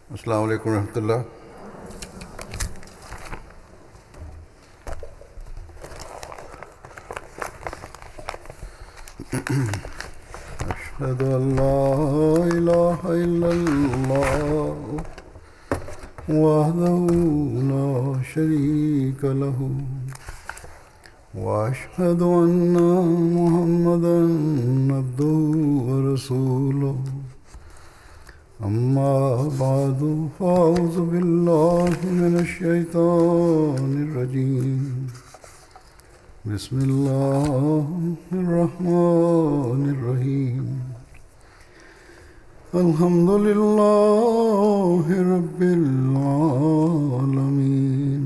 السلام علیکم ورحمۃ اللہ. اشہد ان لا الہ الا اللہ وحدہ لا شریک لہ واشہد ان محمدا عبدہ ورسولہ. اما بعد فاعوذ باللہ من الشیطان الرجیم. بسم اللہ الرحمن الرحیم. الحمد للہ رب العالمین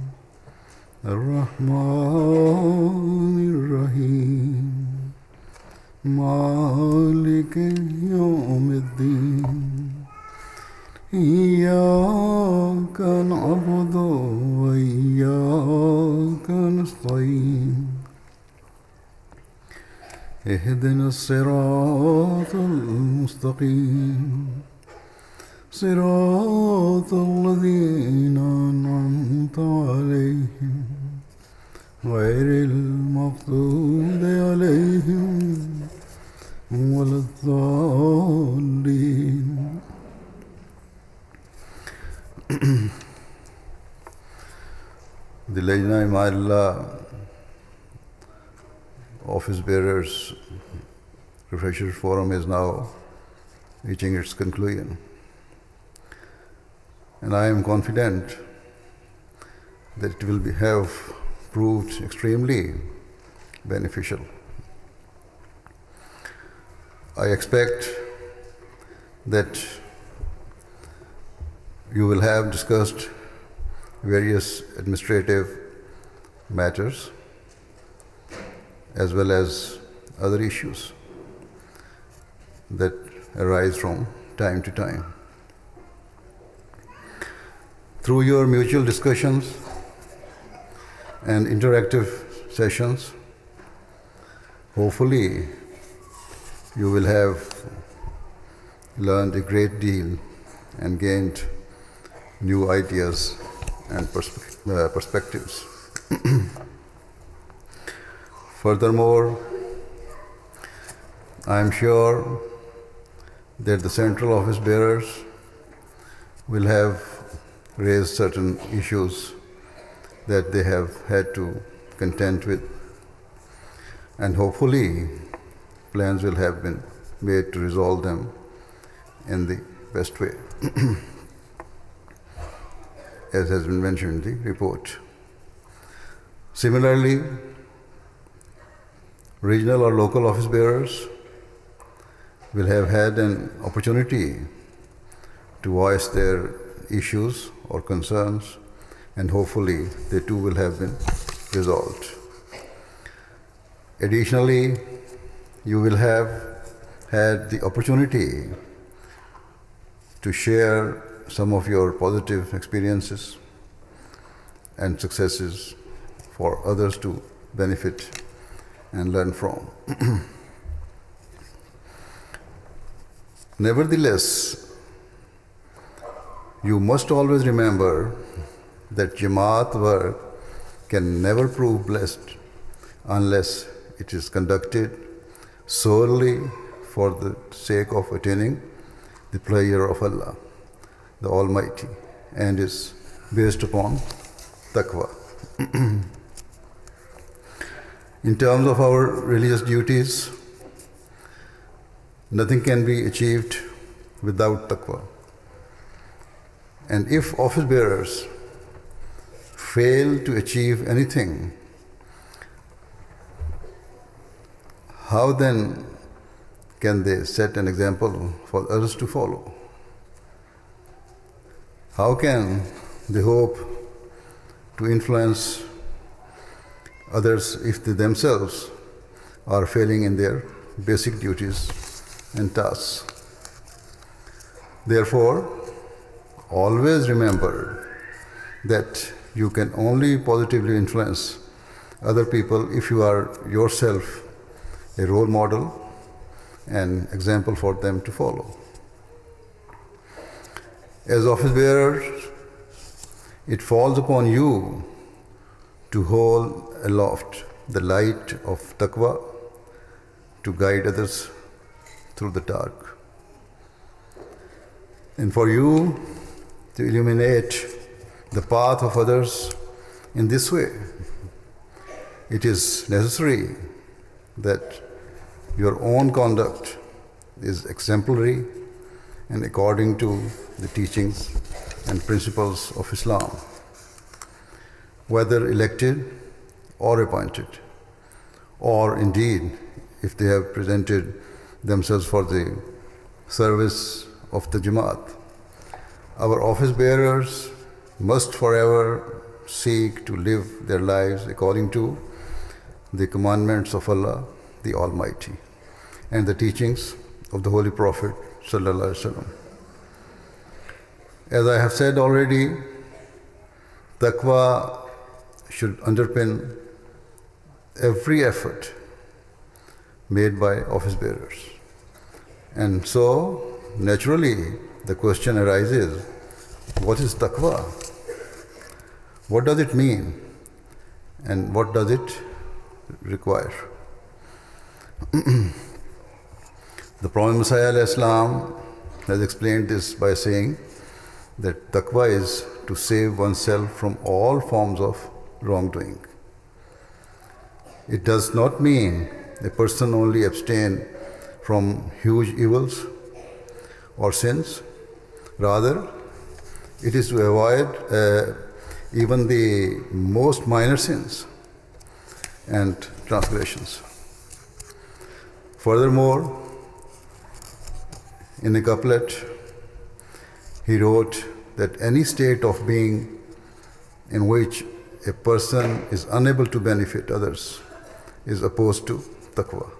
الرحمن الرحیم مالک یوم الدین. ایاک نعبد و ایاک نستعین. اہدنا الصراط المستقیم صراط الذین انعمت علیہم غیر المغضوب علیہم ولا الضالین. The Lajna Imanullah Office Bearers Refreshers Forum is now reaching its conclusion. And I am confident that it will have proved extremely beneficial. I expect that you will have discussed various administrative matters as well as other issues that arise from time to time. Through your mutual discussions and interactive sessions, hopefully you will have learned a great deal and gained new ideas and perspectives. Furthermore, I am sure that the central office bearers will have raised certain issues that they have had to contend with, and hopefully plans will have been made to resolve them in the best way, as has been mentioned in the report. Similarly, regional or local office bearers will have had an opportunity to voice their issues or concerns, and hopefully they too will have been resolved. Additionally, you will have had the opportunity to share some of your positive experiences and successes for others to benefit and learn from. Nevertheless, you must always remember that Jamaat work can never prove blessed unless it is conducted solely for the sake of attaining the pleasure of Allah, the Almighty, and is based upon taqwa. In terms of our religious duties, nothing can be achieved without taqwa. And if office bearers fail to achieve anything, how then can they set an example for others to follow? How can they hope to influence others if they themselves are failing in their basic duties and tasks? Therefore, always remember that you can only positively influence other people if you are yourself a role model and example for them to follow. As office bearers, it falls upon you to hold aloft the light of taqwa to guide others through the dark, and for you to illuminate the path of others in this way. It is necessary that your own conduct is exemplary and according to the teachings and principles of Islam, whether elected or appointed, or indeed if they have presented themselves for the service of the Jamaat. Our office bearers must forever seek to live their lives according to the commandments of Allah, the Almighty, and the teachings of the Holy Prophet Sallallahu Alaihi Wasallam. As I have said already, taqwa should underpin every effort made by office bearers. And so, naturally, the question arises, what is taqwa? What does it mean? And what does it require? The Prophet Messiah ﷺ has explained this by saying that taqwa is to save oneself from all forms of wrongdoing. It does not mean a person only abstain from huge evils or sins. Rather, it is to avoid even the most minor sins and transgressions. Furthermore, in a couplet, he wrote that any state of being in which a person is unable to benefit others is opposed to taqwa.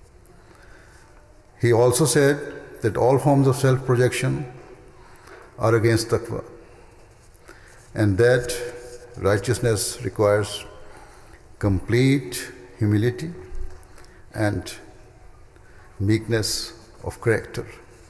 He also said that all forms of self-projection are against taqwa, and that righteousness requires complete humility and meekness of character.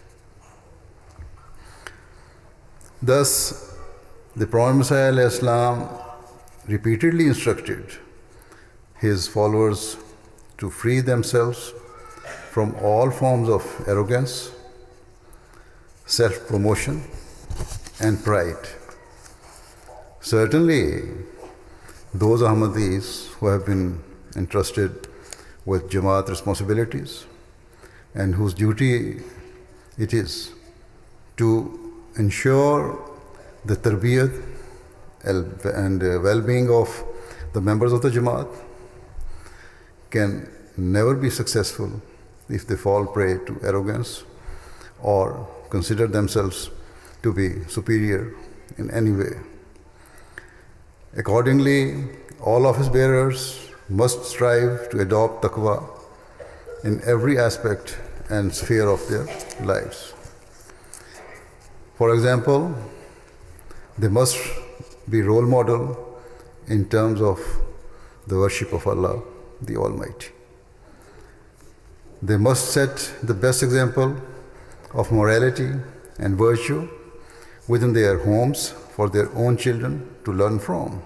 Thus, the Prophet Messiah ﷺ repeatedly instructed his followers to free themselves from all forms of arrogance, self-promotion, and pride. Certainly, those Ahmadis who have been entrusted with Jamaat responsibilities and whose duty it is to ensure the tarbiyat and well-being of the members of the Jamaat can never be successful if they fall prey to arrogance or consider themselves to be superior in any way. Accordingly, all office bearers must strive to adopt taqwa in every aspect and sphere of their lives. For example, they must be role model in terms of the worship of Allah, the Almighty. They must set the best example of morality and virtue within their homes for their own children to learn from.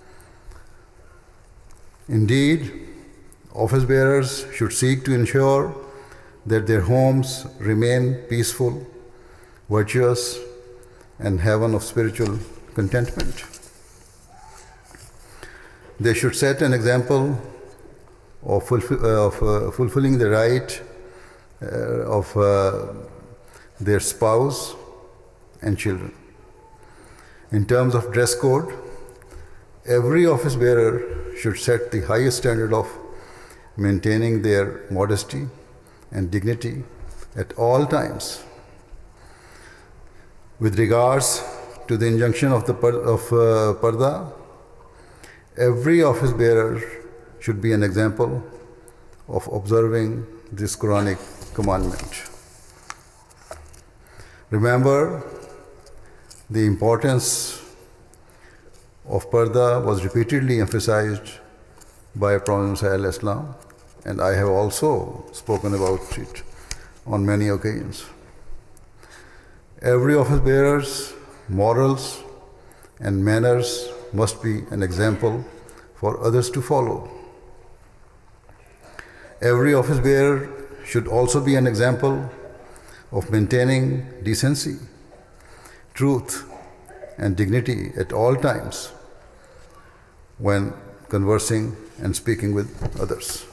Indeed, office bearers should seek to ensure that their homes remain peaceful, virtuous, and haven of spiritual contentment. They should set an example of fulfilling the right of their spouse and children. In terms of dress code, every office bearer should set the highest standard of maintaining their modesty and dignity at all times. With regards to the injunction of parda, every office bearer should be an example of observing this Quranic commandment. Remember, the importance of parda was repeatedly emphasized by Prophet Messiah ﷺ, and I have also spoken about it on many occasions. Every office bearers morals and manners must be an example for others to follow. Every office bearer should also be an example of maintaining decency, truth, and dignity at all times when conversing and speaking with others.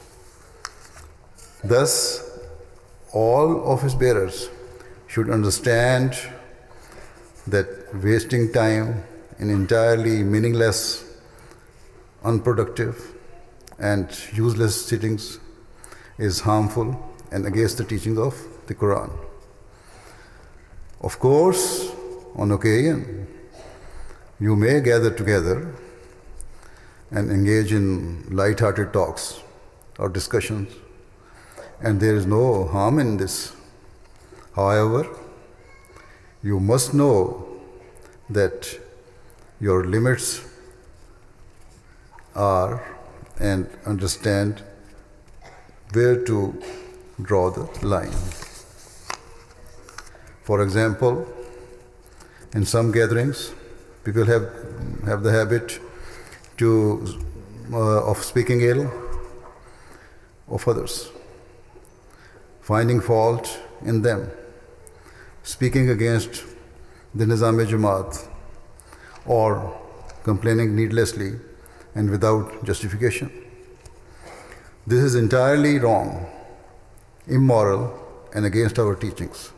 Thus, all office bearers should understand that wasting time in entirely meaningless, unproductive, and useless sittings is harmful and against the teachings of the Quran. Of course, on occasion, you may gather together and engage in light-hearted talks or discussions, and there is no harm in this. However, you must know that your limits are and understand where to draw the line. For example, in some gatherings, people have the habit of speaking ill of others, finding fault in them, speaking against the Nizam-e-Jamaat, or complaining needlessly and without justification. This is entirely wrong, immoral, and against our teachings.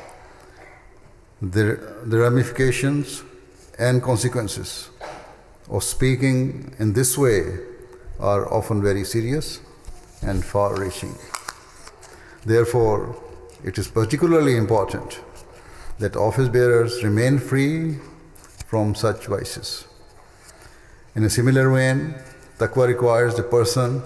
The ramifications and consequences of speaking in this way are often very serious and far-reaching. Therefore, it is particularly important that office bearers remain free from such vices. In a similar vein, taqwa requires the person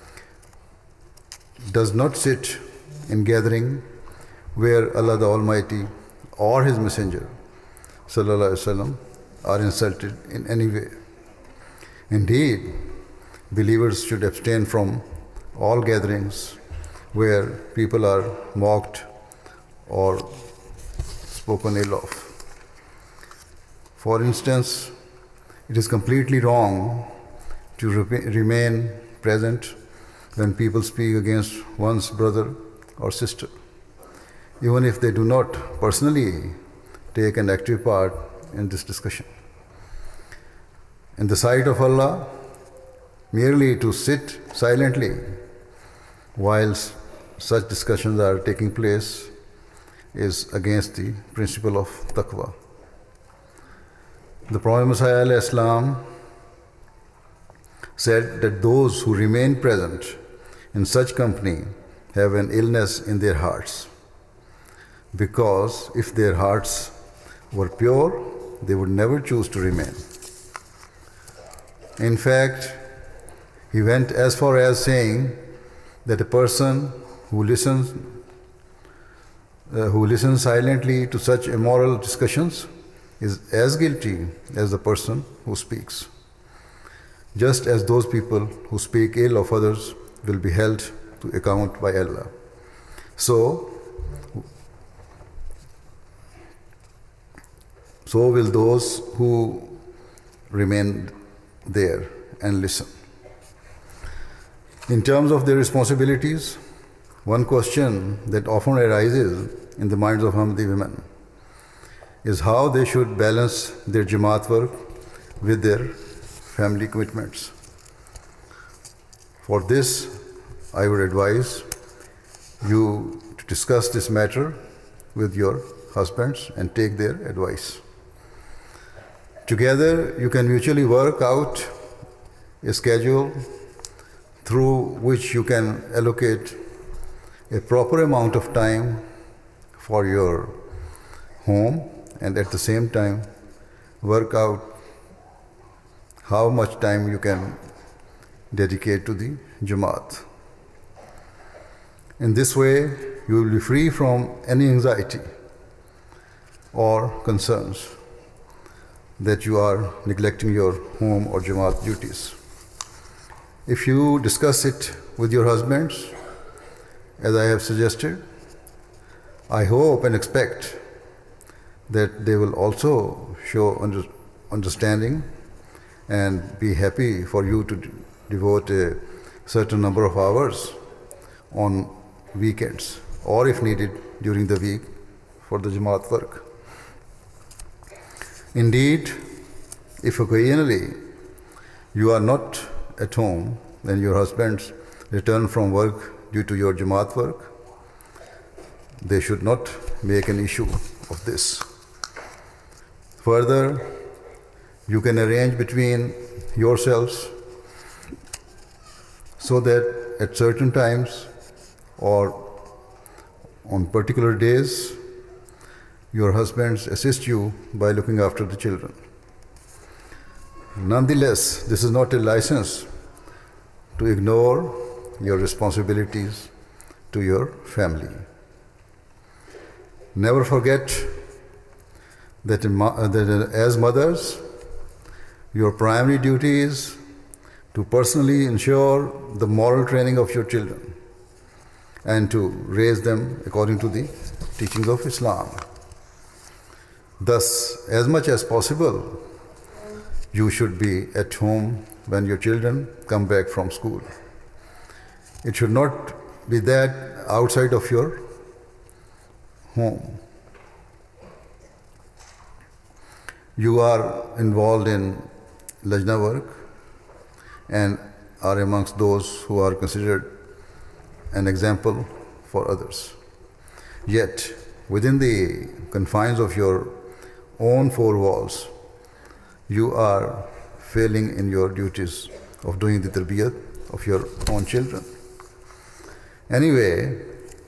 does not sit in gathering where Allah the Almighty or His Messenger Sallallahu Alaihi Wasallam are insulted in any way. Indeed, believers should abstain from all gatherings where people are mocked or spoken ill of. For instance, it is completely wrong to remain present when people speak against one's brother or sister, even if they do not personally take an active part in this discussion. In the sight of Allah, merely to sit silently whilst such discussions are taking place is against the principle of taqwa. The Prophet Messiah ﷺ said that those who remain present in such company have an illness in their hearts, because if their hearts were pure, they would never choose to remain. In fact, he went as far as saying that a person who listens silently to such immoral discussions is as guilty as the person who speaks, just as those people who speak ill of others will be held to account by Allah. So will those who remain there and listen. In terms of their responsibilities, one question that often arises in the minds of Ahmadi women is how they should balance their Jamaat work with their family commitments. For this, I would advise you to discuss this matter with your husbands and take their advice. Together, you can mutually work out a schedule through which you can allocate a proper amount of time for your home, and at the same time work out how much time you can dedicate to the Jamaat. In this way, you will be free from any anxiety or concerns that you are neglecting your home or Jamaat duties. If you discuss it with your husbands, as I have suggested, I hope and expect that they will also show understanding and be happy for you to devote a certain number of hours on weekends, or if needed during the week for the Jamaat work. Indeed, if occasionally you are not at home when your husbands return from work due to your Jamaat work, they should not make an issue of this. Further, you can arrange between yourselves so that at certain times or on particular days, your husbands assist you by looking after the children. Nonetheless, this is not a license to ignore your responsibilities to your family. Never forget that as mothers, your primary duty is to personally ensure the moral training of your children and to raise them according to the teachings of Islam. Thus, as much as possible, you should be at home when your children come back from school. It should not be that outside of your home you are involved in Lajna work and are amongst those who are considered an example for others. Yet, within the confines of your own four walls, you are failing in your duties of doing the tarbiyat of your own children. Anyway,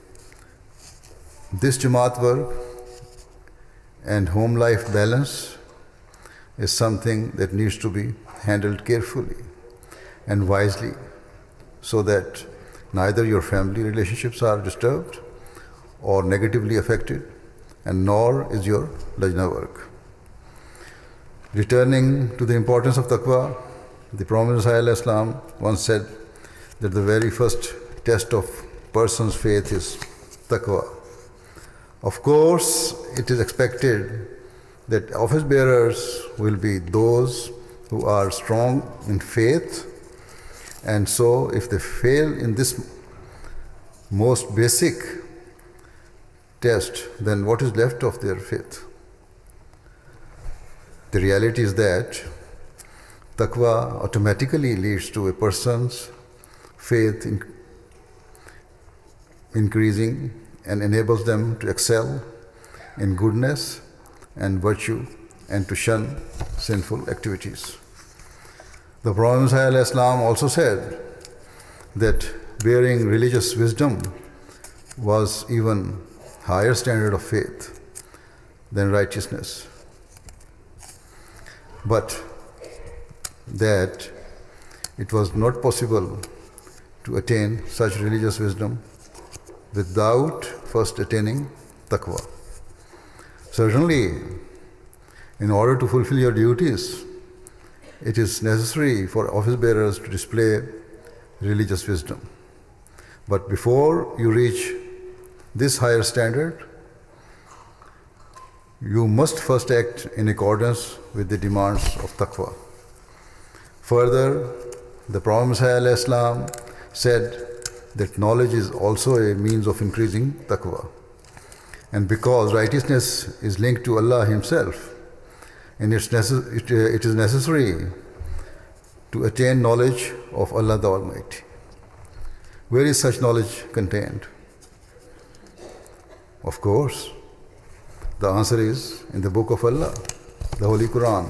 this Jamaat work and home life balance is something that needs to be handled carefully and wisely so that neither your family relationships are disturbed or negatively affected, and nor is your Lajna work. Returning to the importance of taqwa, the Prophet Islam once said that the very first test of person's faith is taqwa. Of course, it is expected that office bearers will be those who are strong in faith, and so if they fail in this most basic test, then what is left of their faith? The reality is that taqwa automatically leads to a person's faith increasing and enables them to excel in goodness and virtue and to shun sinful activities. The Prophet ﷺ also said that bearing religious wisdom was even higher standard of faith than righteousness, but that it was not possible to attain such religious wisdom without first attaining taqwa. Certainly, in order to fulfill your duties, it is necessary for office bearers to display religious wisdom. But before you reach this higher standard, you must first act in accordance with the demands of taqwa. Further, the Prophet ﷺ said that knowledge is also a means of increasing taqwa. And because righteousness is linked to Allah Himself, and it is necessary to attain knowledge of Allah the Almighty. Where is such knowledge contained? Of course, the answer is in the Book of Allah, the Holy Quran.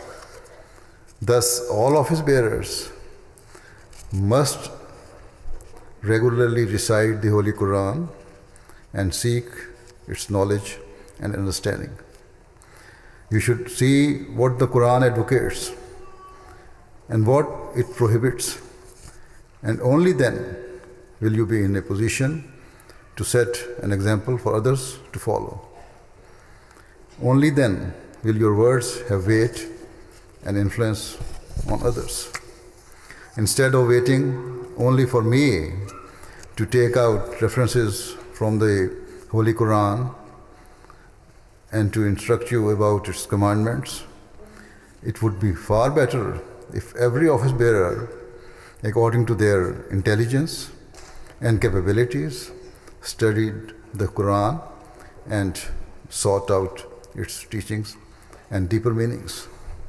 Thus, all office bearers must regularly recite the Holy Quran and seek its knowledge and understanding. You should see what the Quran advocates and what it prohibits, and only then will you be in a position to set an example for others to follow. Only then will your words have weight and influence on others. Instead of waiting only for me to take out references from the Holy Quran and to instruct you about its commandments, it would be far better if every office bearer, according to their intelligence and capabilities, studied the Quran and sought out its teachings and deeper meanings.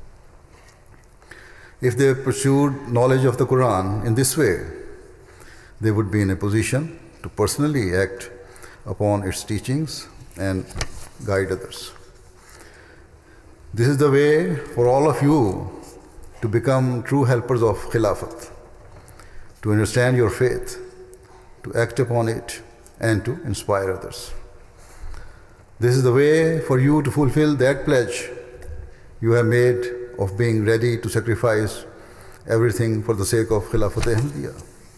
If they pursued knowledge of the Quran in this way, they would be in a position to personally act upon its teachings and guide others. This is the way for all of you to become true helpers of Khilafat, to understand your faith, to act upon it, and to inspire others. This is the way for you to fulfill that pledge you have made of being ready to sacrifice everything for the sake of Khilafat Ahmadiyya.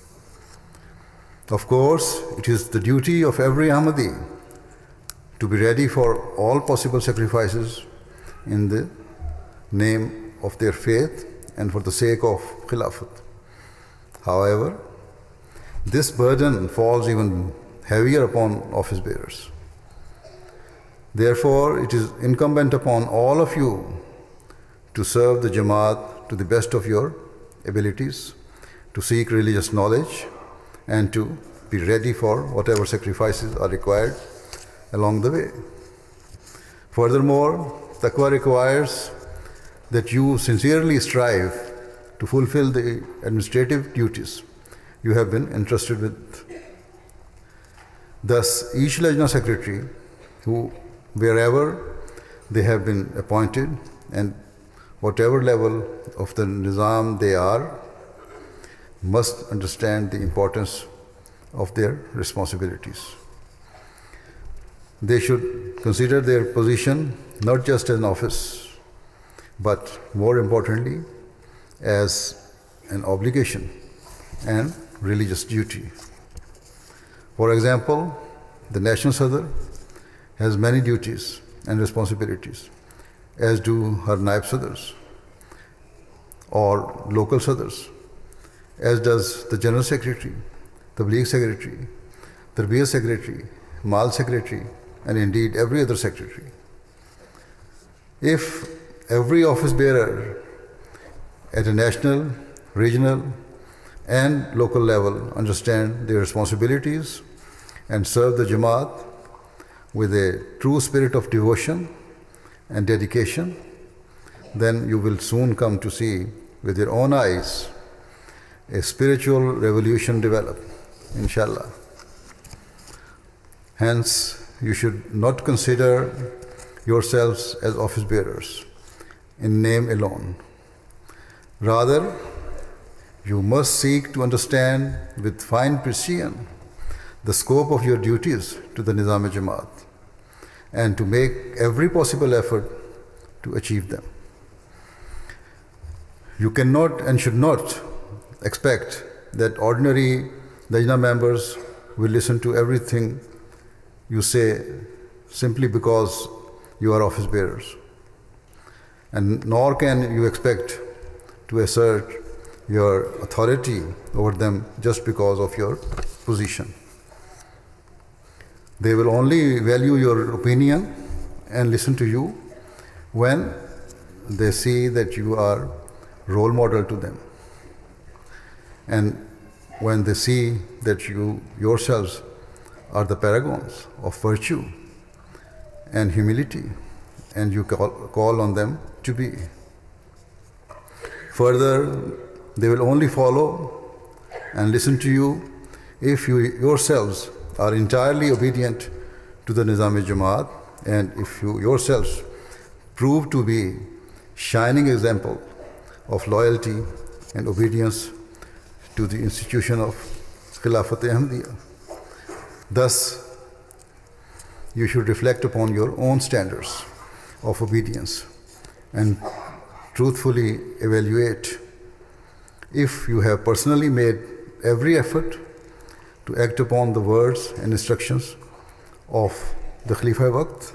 Of course, it is the duty of every Ahmadi to be ready for all possible sacrifices in the name of their faith and for the sake of Khilafat. However, this burden falls even heavier upon office bearers. Therefore, it is incumbent upon all of you to serve the Jamaat to the best of your abilities, to seek religious knowledge, and to be ready for whatever sacrifices are required along the way. Furthermore, taqwa requires that you sincerely strive to fulfill the administrative duties you have been entrusted with. Thus, each Lajna secretary, wherever they have been appointed and whatever level of the Nizam they are, must understand the importance of their responsibilities. They should consider their position not just as an office, but more importantly, as an obligation and religious duty. For example, the National Sadr has many duties and responsibilities, as do her Naib Sadrs or local Sadrs, as does the General Secretary, Tabligh Secretary, Tarbiyat Secretary, Mal Secretary, and indeed every other secretary. If every office bearer at a national, regional, and local level understand their responsibilities and serve the Jamaat with a true spirit of devotion and dedication, then you will soon come to see with your own eyes a spiritual revolution develop, inshallah. Hence, you should not consider yourselves as office bearers in name alone. Rather, you must seek to understand with fine precision the scope of your duties to the Nizam-e-Jamaat and to make every possible effort to achieve them. You cannot and should not expect that ordinary Lajna members will listen to everything you say simply because you are office bearers. And nor can you expect to assert your authority over them just because of your position. They will only value your opinion and listen to you when they see that you are role model to them, and when they see that you yourselves are the paragons of virtue and humility, and you call on them to be. Further, they will only follow and listen to you if you yourselves are entirely obedient to the Nizam-e-Jamaat, and if you yourselves prove to be shining example of loyalty and obedience to the institution of Khilafat Ahmadiyya. Thus, you should reflect upon your own standards of obedience and truthfully evaluate if you have personally made every effort to act upon the words and instructions of the Khalifa-e-Waqt.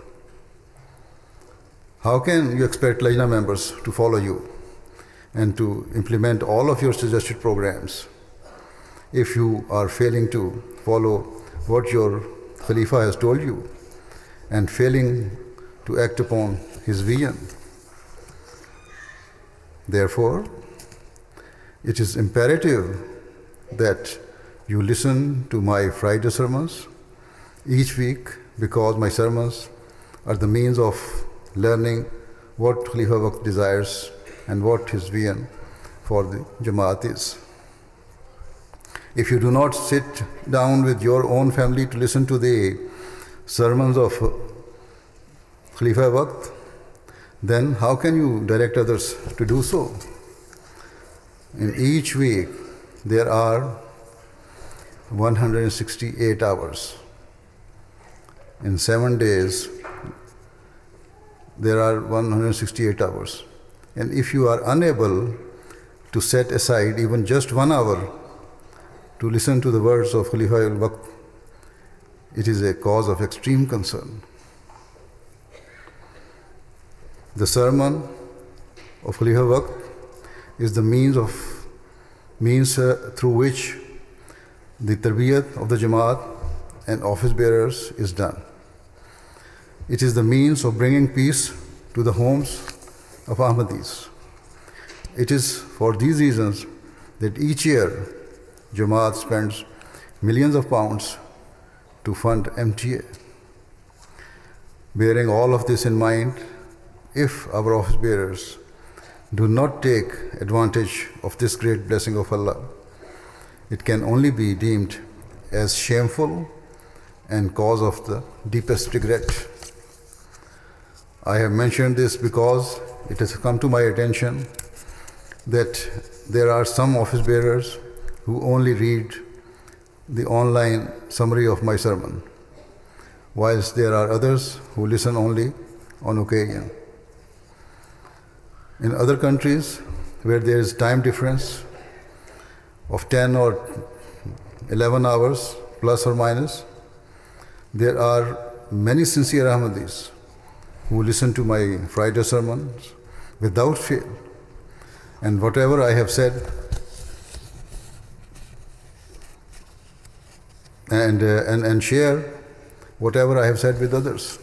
How can you expect Lajna members to follow you and to implement all of your suggested programs if you are failing to follow what your Khalifa has told you and failing to act upon his vision. Therefore, it is imperative that you listen to my Friday sermons each week, because my sermons are the means of learning what Khalifa Waqt desires and what his vision for the Jamaat is. If you do not sit down with your own family to listen to the sermons of Khalifa Waqt, then how can you direct others to do so? In each week, there are 168 hours. In 7 days, there are 168 hours. And if you are unable to set aside even just 1 hour to listen to the words of Khalifa al-Waqt, it is a cause of extreme concern. The sermon of Khalifa Waqt is the means through which the tarbiyat of the Jamaat and office bearers is done. It is the means of bringing peace to the homes of Ahmadis. It is for these reasons that each year Jamaat spends millions of pounds to fund MTA. Bearing all of this in mind, if our office bearers do not take advantage of this great blessing of Allah, it can only be deemed as shameful and cause of the deepest regret. I have mentioned this because it has come to my attention that there are some office bearers who only read the online summary of my sermon, whilst there are others who listen only on occasion. In other countries where there is time difference of 10 or 11 hours plus or minus, there are many sincere Ahmadis who listen to my Friday sermons without fail, and whatever I have said and share whatever I have said with others.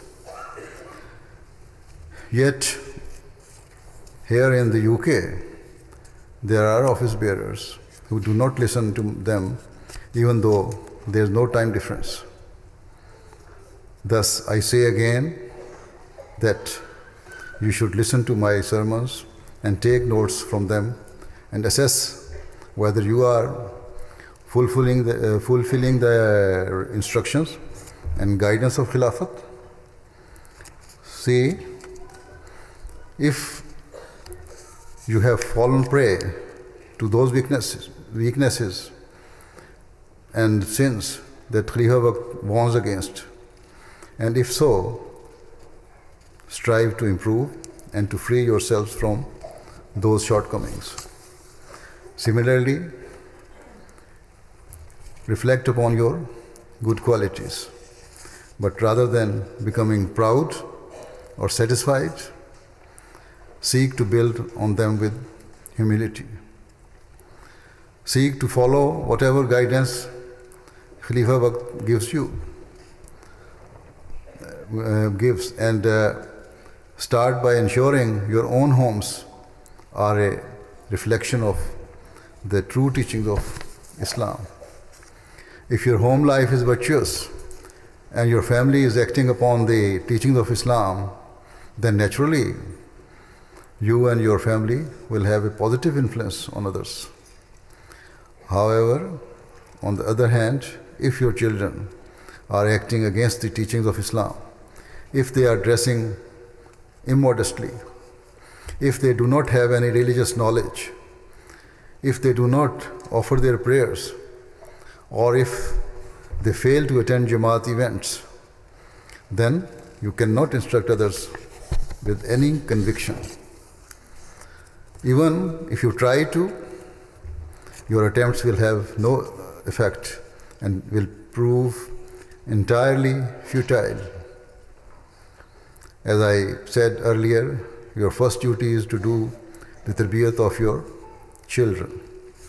Yet here in the UK, there are office bearers who do not listen to them even though there is no time difference. Thus, I say again that you should listen to my sermons and take notes from them and assess whether you are fulfilling the instructions and guidance of Khilafat. See, if you have fallen prey to those weaknesses and sins that Khalifa warns against, and if so, strive to improve and to free yourselves from those shortcomings. Similarly, reflect upon your good qualities, but rather than becoming proud or satisfied, seek to build on them with humility. Seek to follow whatever guidance Khalifa Waqt gives, and start by ensuring your own homes are a reflection of the true teachings of Islam. If your home life is virtuous and your family is acting upon the teachings of Islam, then naturally you and your family will have a positive influence on others. However, on the other hand, if your children are acting against the teachings of Islam, if they are dressing immodestly, if they do not have any religious knowledge, if they do not offer their prayers, or if they fail to attend Jamaat events, then you cannot instruct others with any conviction. Even if you try to, your attempts will have no effect and will prove entirely futile. As I said earlier, your first duty is to do the tarbiyat of your children.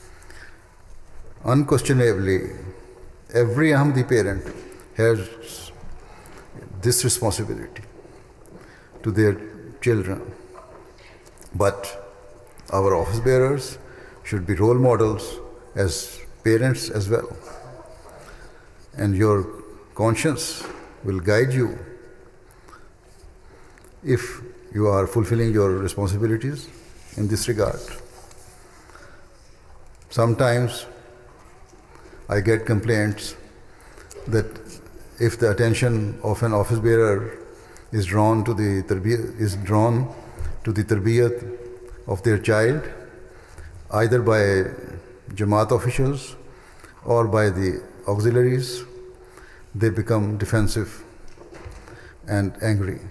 Unquestionably, every Ahmadi parent has this responsibility. to their children. But our office bearers should be role models as parents as well. And your conscience will guide you if you are fulfilling your responsibilities in this regard. Sometimes I get complaints that if the attention of an office bearer is drawn to the tarbiyat of their child, either by Jamaat officials or by the auxiliaries, they become defensive and angry.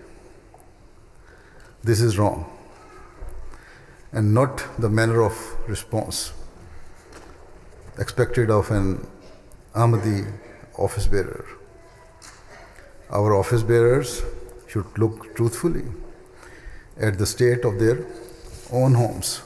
This is wrong and not the manner of response expected of an Ahmadi office bearer. Our office bearers should look truthfully at the state of their own homes.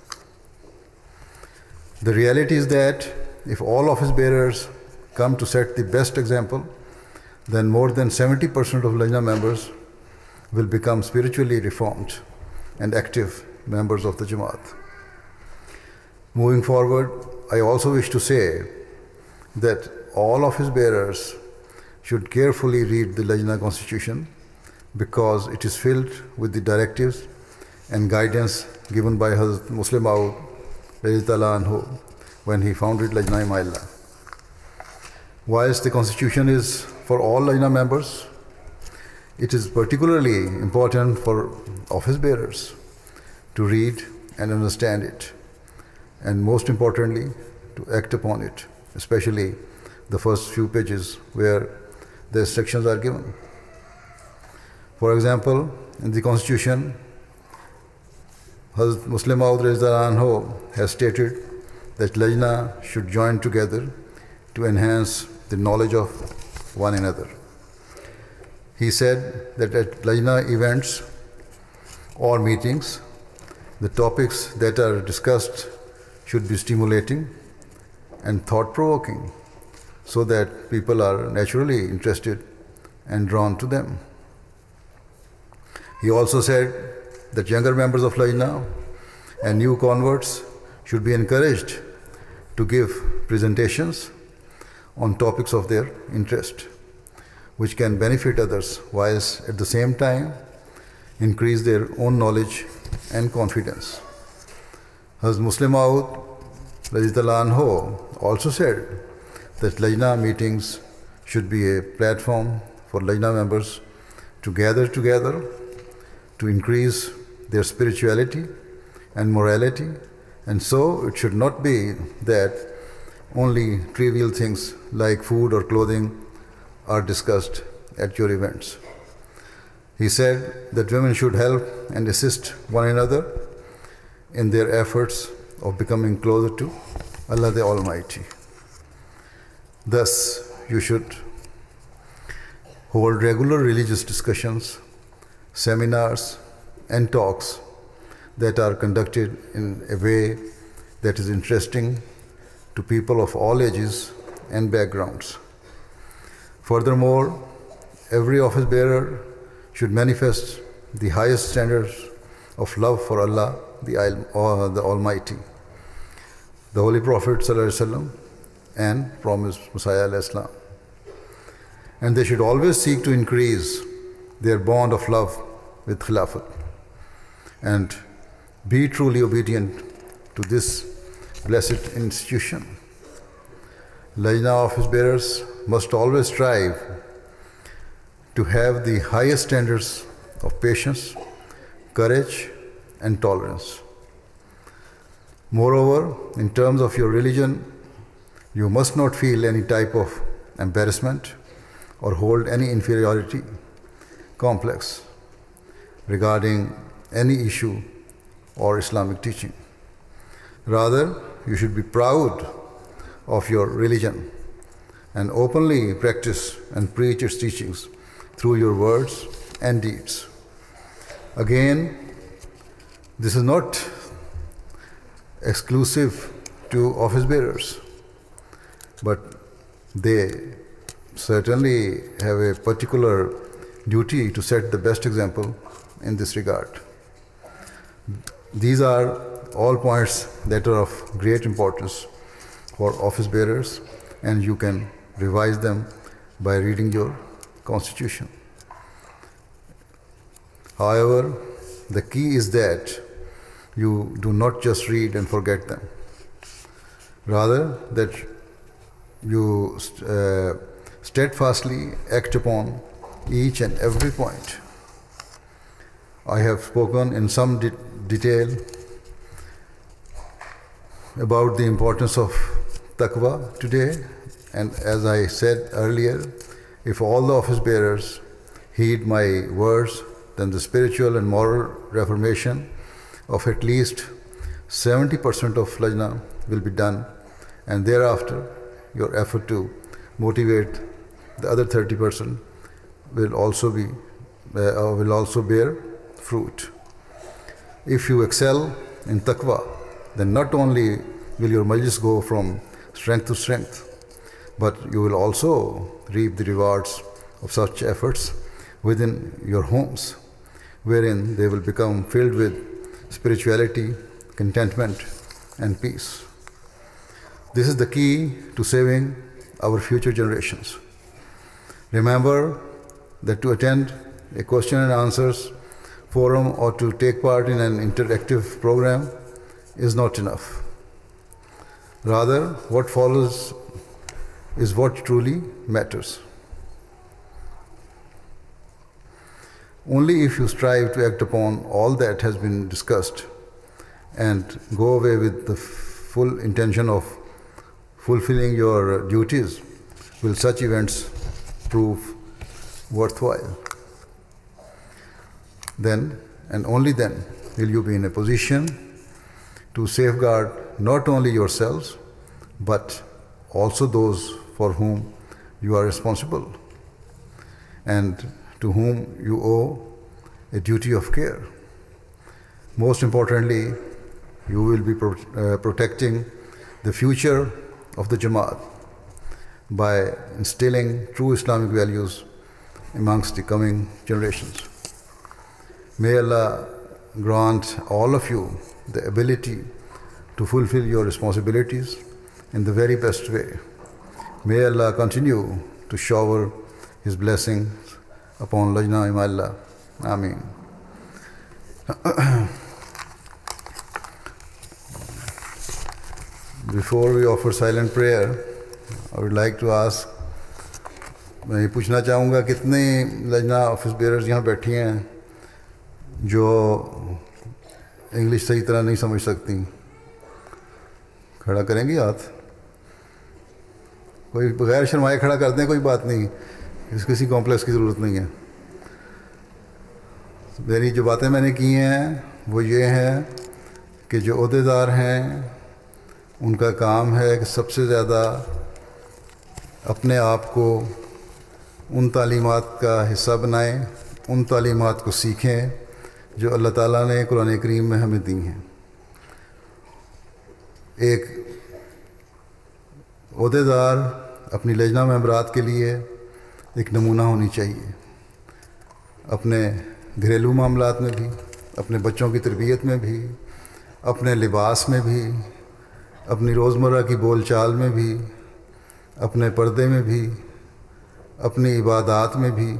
The reality is that if all office bearers come to set the best example, then more than 70% of Lajna members will become spiritually reformed and active members of the Jamaat. Moving forward, I also wish to say that all office bearers should carefully read the Lajna constitution because it is filled with the directives and guidance given by Hazrat Muslim Maud radhiyallahu anhu when he founded Lajna Imailah. Whilst the constitution is for all Lajna members, it is particularly important for office bearers to read and understand it, and most importantly, to act upon it, especially the first few pages where the instructions are given. For example, in the constitution, Hazrat Muslim Maud radhiyallahu anhu has stated that Lajna should join together to enhance the knowledge of one another. He said that at Lajna events or meetings, the topics that are discussed should be stimulating and thought-provoking so that people are naturally interested and drawn to them. He also said that younger members of Lajna and new converts should be encouraged to give presentations on topics of their interest, which can benefit others, whilst at the same time increase their own knowledge and confidence. Hazrat Muslim Maud radhiyallahu anhu also said that Lajna meetings should be a platform for Lajna members to gather together to increase their spirituality and morality, and so it should not be that only trivial things like food or clothing are discussed at your events. He said that women should help and assist one another in their efforts of becoming closer to Allah the Almighty. Thus, you should hold regular religious discussions, seminars, and talks that are conducted in a way that is interesting to people of all ages and backgrounds. Furthermore, every office bearer should manifest the highest standards of love for Allah, the Almighty, the Holy Prophet ﷺ, and promised Messiah ﷺ. And they should always seek to increase their bond of love with Khilafat and be truly obedient to this blessed institution. Lajna office bearers must always strive to have the highest standards of patience, courage, and tolerance. Moreover, in terms of your religion, you must not feel any type of embarrassment or hold any inferiority complex regarding any issue or Islamic teaching. Rather, you should be proud of your religion and openly practice and preach its teachings through your words and deeds. Again, this is not exclusive to office bearers, but they certainly have a particular duty to set the best example in this regard. These are all points that are of great importance for office bearers, and you can revise them by reading your constitution. However, the key is that you do not just read and forget them. Rather, that you steadfastly act upon each and every point. I have spoken in some detail about the importance of taqwa today, and as I said earlier, if all the office bearers heed my words, then the spiritual and moral reformation of at least 70% of Lajna will be done, and thereafter your effort to motivate the other 30% will also bear fruit. If you excel in taqwa, then not only will your majlis go from strength to strength, but you will also reap the rewards of such efforts within your homes, wherein they will become filled with spirituality, contentment, and peace. This is the key to saving our future generations. Remember that to attend a question and answers forum or to take part in an interactive program is not enough. Rather, what follows is what truly matters. Only if you strive to act upon all that has been discussed and go away with the full intention of fulfilling your duties will such events prove worthwhile. Then, and only then, will you be in a position to safeguard not only yourselves, but also those for whom you are responsible and to whom you owe a duty of care. Most importantly, you will be protecting the future of the Jamaat by instilling true Islamic values amongst the coming generations. May Allah grant all of you the ability to fulfill your responsibilities in the very best way. May Allah continue to shower His blessings upon Lajna Imalla. Ameen. Before we offer silent prayer, I would like to ask, میں یہ پوچھنا چاہوں گا کتنے Lajna office bears یہاں بیٹھی ہیں جو English صحیح طرح نہیں سمجھ سکتی؟ کھڑا کریں گی ہاتھ؟ کوئی بغیر شرمائے کھڑا کر دیں، کوئی بات نہیں، کسی کمپلیکس کی ضرورت نہیں ہے. میری جو باتیں میں نے کی ہیں وہ یہ ہیں کہ جو عہدیدار ہیں ان کا کام ہے کہ سب سے زیادہ اپنے آپ کو ان تعلیمات کا حصہ بنائیں، ان تعلیمات کو سیکھیں جو اللہ تعالیٰ نے قرآن کریم میں ہمیں دی ہیں. ایک عہدیدار اپنی لجنہ ممبرات کے لیے ایک نمونہ ہونی چاہیے، اپنے گھریلو معاملات میں بھی، اپنے بچوں کی تربیت میں بھی، اپنے لباس میں بھی، اپنی روزمرہ کی بول چال میں بھی، اپنے پردے میں بھی، اپنی عبادات میں بھی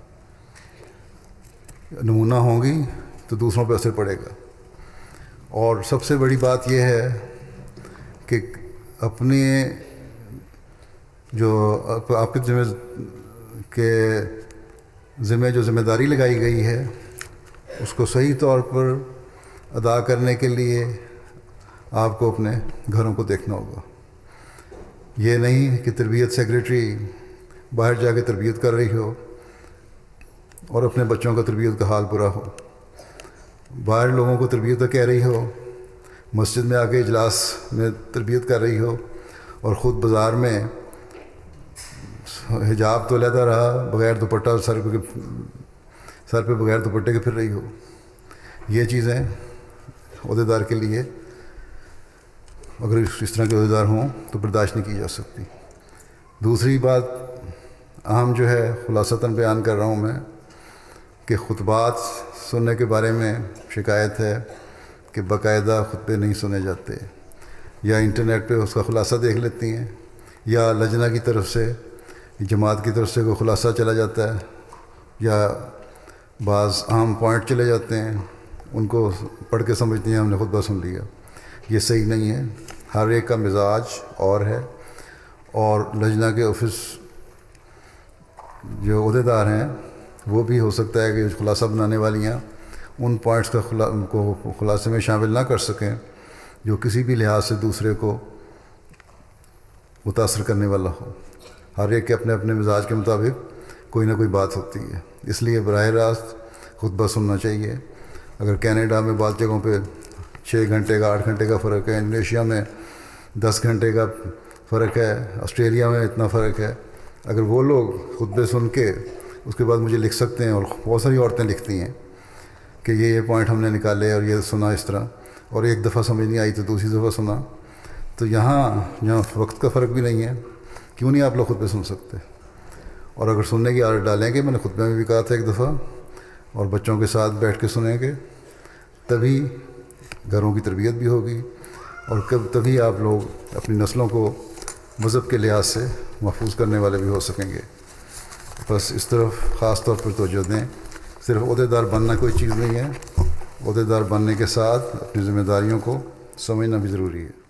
نمونہ ہوں گی تو دوسروں پہ اثر پڑے گا. اور سب سے بڑی بات یہ ہے کہ اپنے جو آپ کے ذمہ داری لگائی گئی ہے اس کو صحیح طور پر ادا کرنے کے لیے آپ کو اپنے گھروں کو دیکھنا ہوگا. یہ نہیں کہ تربیت سیکریٹری باہر جا کے تربیت کر رہی ہو اور اپنے بچوں کا تربیت کا حال برا ہو، باہر لوگوں کو تربیت کا کہہ رہی ہو، مسجد میں آ کے اجلاس میں تربیت کر رہی ہو اور خود بازار میں حجاب تو علیحدہ رہا بغیر دوپٹہ سر پہ بغیر دوپٹے کے پھر رہی ہو. یہ چیزیں عہدیدار کے لیے اگر اس طرح کے عہدیدار ہوں تو برداشت نہیں کی جا سکتی. دوسری بات اہم جو ہے خلاصتاً بیان کر رہا ہوں میں کہ خطبات سننے کے بارے میں شکایت ہے کہ باقاعدہ خطبے نہیں سنے جاتے، یا انٹرنیٹ پہ اس کا خلاصہ دیکھ لیتی ہیں، یا لجنہ کی طرف سے، جماعت کی طرف سے کوئی خلاصہ چلا جاتا ہے، یا بعض اہم پوائنٹ چلے جاتے ہیں، ان کو پڑھ کے سمجھتی ہیں ہم نے خطبہ سن لیا۔ یہ صحیح نہیں ہے۔ ہر ایک کا مزاج اور ہے، اور لجنہ کے آفس جو عہدیدار ہیں وہ بھی ہو سکتا ہے کہ خلاصہ بنانے والی ہیں ان پوائنٹس کو خلاصے میں شامل نہ کر سکیں جو کسی بھی لحاظ سے دوسرے کو متاثر کرنے والا ہو۔ ہر ایک کے اپنے اپنے مزاج کے مطابق کوئی نہ کوئی بات ہوتی ہے، اس لیے براہ راست خطبہ سننا چاہیے۔ اگر کینیڈا میں بعض جگہوں پہ 6 گھنٹے کا 8 گھنٹے کا فرق ہے، انڈونیشیا میں 10 گھنٹے کا فرق ہے، آسٹریلیا میں اتنا فرق ہے، اگر وہ لوگ خطبے سن کے اس کے بعد مجھے لکھ سکتے ہیں، اور بہت ساری عورتیں لکھتی ہیں کہ یہ پوائنٹ ہم نے نکالے اور یہ سنا اس طرح، اور ایک دفعہ سمجھ نہیں آئی تو دوسری دفعہ سنا، تو یہاں وقت کا فرق بھی نہیں ہے، کیوں نہیں آپ لوگ خطبے سن سکتے؟ اور اگر سننے کی عادت ڈالیں گے، میں نے خطبے میں بھی کہا تھا ایک دفعہ، اور بچوں کے ساتھ بیٹھ کے سنیں گے، تبھی گھروں کی تربیت بھی ہوگی، اور تبھی آپ لوگ اپنی نسلوں کو مذہب کے لحاظ سے محفوظ کرنے والے بھی ہو سکیں گے۔ بس اس طرف خاص طور پر توجہ دیں۔ صرف عہدیدار بننا کوئی چیز نہیں ہے، عہدیدار بننے کے ساتھ اپنی ذمہ داریوں کو سمجھنا بھی ضروری ہے۔